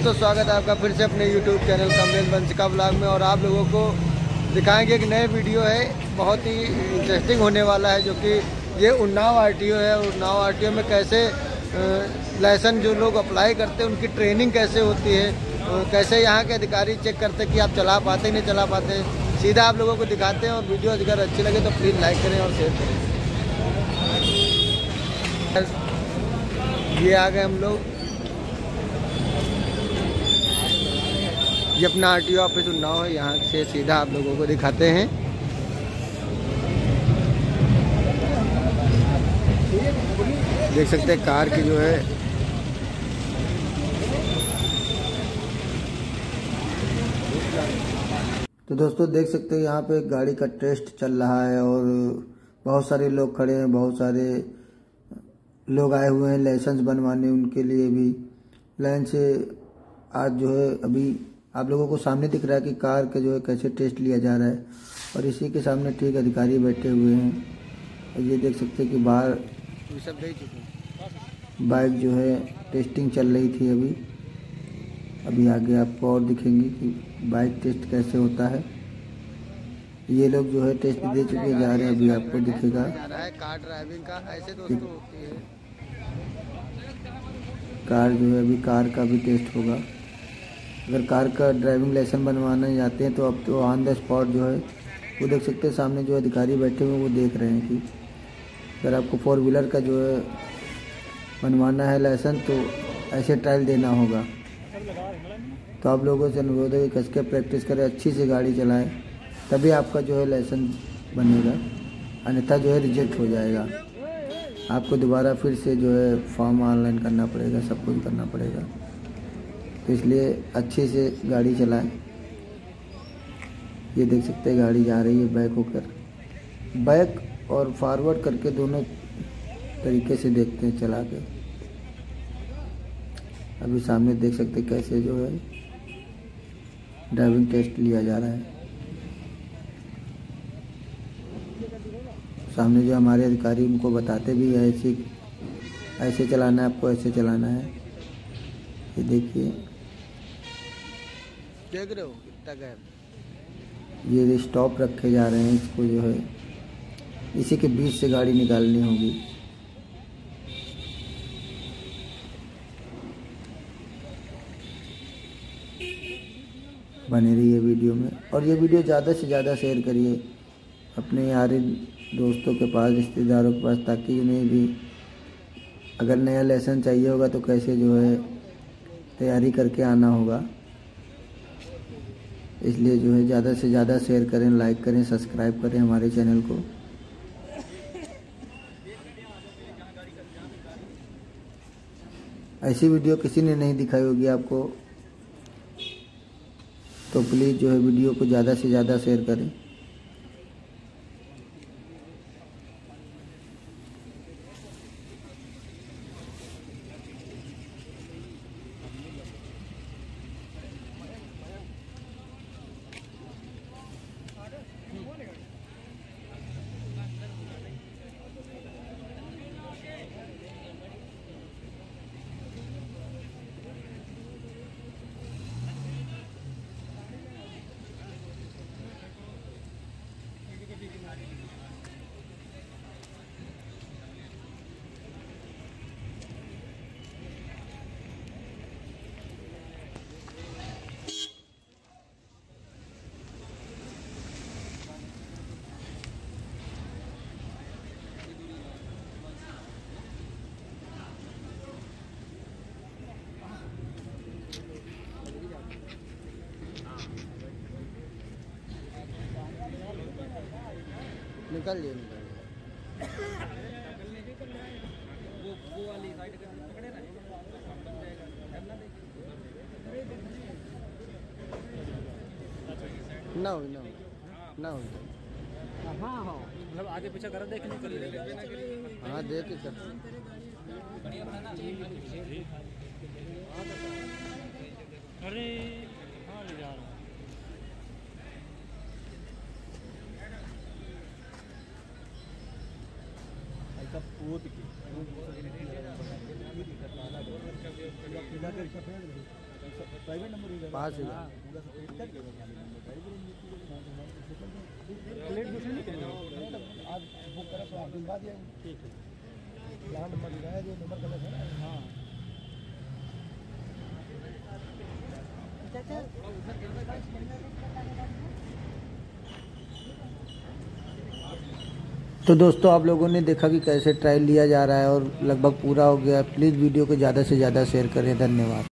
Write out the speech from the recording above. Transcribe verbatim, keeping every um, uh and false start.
दोस्तों, स्वागत है आपका फिर से अपने YouTube channel Kamlesh Vanshika blog में। और आप लोगों को दिखाएंगे एक नए वीडियो है, बहुत ही इंटरेस्टिंग होने वाला है। जो कि ये उन्नाव आरटीओ है। उन्नाव आरटीओ में कैसे लाइसेंस जो लोग अप्लाई करते हैं उनकी ट्रेनिंग कैसे होती है, कैसे यहाँ के अधिकारी चेक करते हैं कि आप चला पाते नहीं चला पाते। सीधा आप लोगों को दिखाते हैं। और वीडियो अगर अच्छी लगे तो प्लीज़ लाइक करें और शेयर करें। ये आ गए हम लोग, ये अपना आरटीओ ऑफिस उन्नाव है। यहाँ से सीधा आप लोगों को दिखाते हैं। देख सकते हैं कार की जो है तो दोस्तों देख सकते हैं यहाँ पे गाड़ी का टेस्ट चल रहा है और बहुत सारे लोग खड़े हैं, बहुत सारे लोग आए हुए हैं लाइसेंस बनवाने। उनके लिए भी लाइन से आज जो है अभी आप लोगों को सामने दिख रहा है कि कार का जो है कैसे टेस्ट लिया जा रहा है। और इसी के सामने ठीक अधिकारी बैठे हुए हैं। और ये देख सकते हैं कि बाहर सब दे चुके बाइक जो है टेस्टिंग चल रही थी। अभी अभी आगे आपको और दिखेंगे कि बाइक टेस्ट कैसे होता है। ये लोग जो है टेस्ट दे चुके जा रहे हैं, अभी आपको दिखेगा। कार ड्राइविंग का ऐसे दोस्तों होती है। कार जो है अभी कार का भी टेस्ट होगा। अगर कार का ड्राइविंग लाइसेंस बनवाना चाहते हैं तो अब तो ऑन द स्पॉट जो है वो देख सकते हैं। सामने जो अधिकारी बैठे हुए हैं वो देख रहे हैं कि अगर आपको फोर व्हीलर का जो है बनवाना है लाइसेंस तो ऐसे ट्रायल देना होगा। तो आप लोगों से अनुरोध है कि कस के प्रैक्टिस करें, अच्छी से गाड़ी चलाएं, तभी आपका जो है लाइसेंस बनेगा। अन्यथा जो है रिजेक्ट हो जाएगा। आपको दोबारा फिर से जो है फॉर्म ऑनलाइन करना पड़ेगा, सब कुछ करना पड़ेगा। तो इसलिए अच्छे से गाड़ी चलाएं। ये देख सकते हैं गाड़ी जा रही है बैक होकर, बैक और फॉरवर्ड करके दोनों तरीके से देखते हैं चला के। अभी सामने देख सकते हैं कैसे जो है ड्राइविंग टेस्ट लिया जा रहा है। सामने जो हमारे अधिकारी उनको बताते भी है ऐसे ऐसे चलाना है, आपको ऐसे चलाना है। ये देखिए, देख रहे हो कितना गैप। ये स्टॉप रखे जा रहे हैं, इसको जो है इसी के बीच से गाड़ी निकालनी होगी। बने रहिए वीडियो में और ये वीडियो ज़्यादा से ज़्यादा शेयर करिए अपने यारी दोस्तों के पास, रिश्तेदारों के पास, ताकि उन्हें भी अगर नया लाइसेंस चाहिए होगा तो कैसे जो है तैयारी करके आना होगा। इसलिए जो है ज़्यादा से ज़्यादा शेयर करें, लाइक करें, सब्सक्राइब करें हमारे चैनल को। ऐसी वीडियो किसी ने नहीं दिखाई होगी आपको, तो प्लीज़ जो है वीडियो को ज़्यादा से ज़्यादा शेयर करें। निकल लिए निकल वो वो वाली साइड पकड़े ना ना हो ना ना हो। हाँ हाँ मतलब आगे पीछे कर देख निकल ले। हाँ देख कर अरे हाँ ले जा रहा ऐसा पूत की पूत प्राइवेट नंबर पाँच हज़ार प्लेट दूसरी नहीं करेंगे आज बुक करें तो आठ दिन बाद ही ठीक है यहाँ नंबर दिखाया जो नंबर गलत है ना। हाँ तो दोस्तों आप लोगों ने देखा कि कैसे ट्रायल लिया जा रहा है और लगभग पूरा हो गया। प्लीज़ वीडियो को ज़्यादा से ज़्यादा शेयर करें। धन्यवाद।